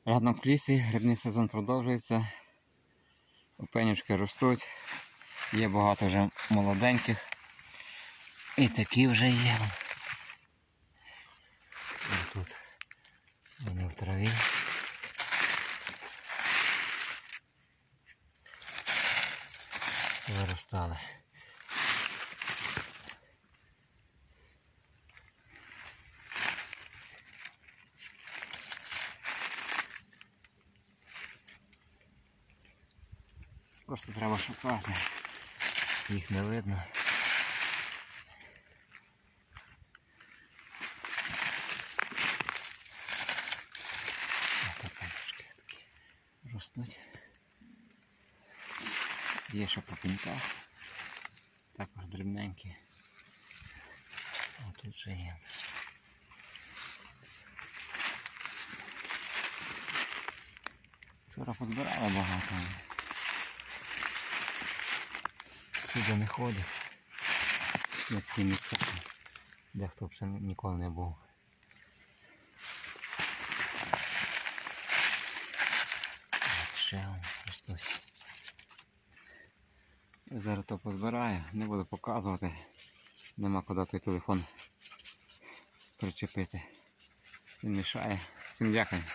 Рядом в лісі, грибний сезон продовжується. Опенюшки ростуть. Є багато вже молоденьких. І такі вже є. І тут вони в траві. Виростали. Просто треба шукати, їх не видно. Ось такі ростуть. Є ще по пеньках, також дрібненькі. А тут ще є. Вчора позбирали багато. Сюди не ходять. На такі місця, де хто б ще ніколи не був. Ще ростуть. Я зараз то позбираю, не буду показувати. Нема куди той телефон причепити. Він мішає. Всім дякую.